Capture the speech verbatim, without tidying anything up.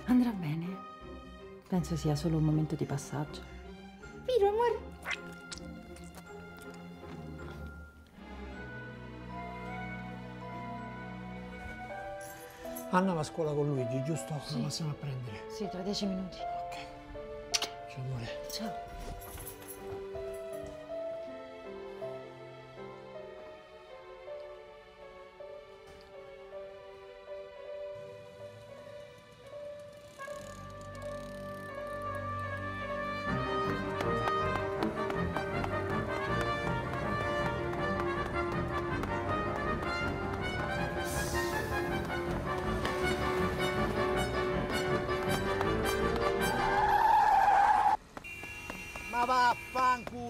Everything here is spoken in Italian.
Andrà bene. Penso sia solo un momento di passaggio. Vero, amore? Anna va a scuola con Luigi, giusto? Sì. La passiamo a prendere. Sì, tra dieci minuti. Ok. Ciao amore. Ciao. Ma vaffanculo!